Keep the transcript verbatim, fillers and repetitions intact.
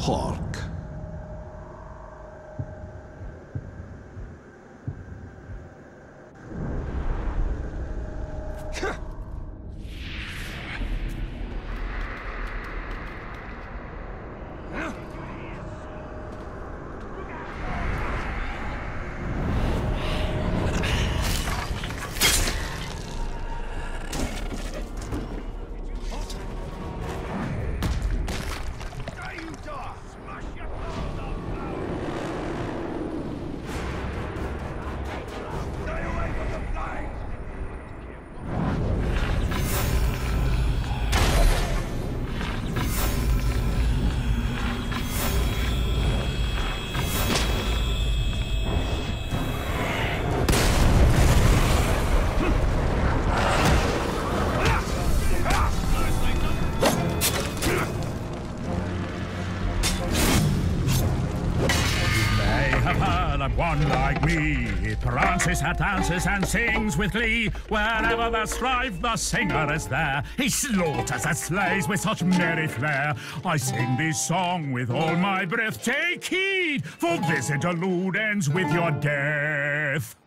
pork. One like me, he prances and dances and sings with glee. Wherever there's strife, the singer is there. He slaughters and slays with such merry flair. I sing this song with all my breath. Take heed, for this interlude ends with your death.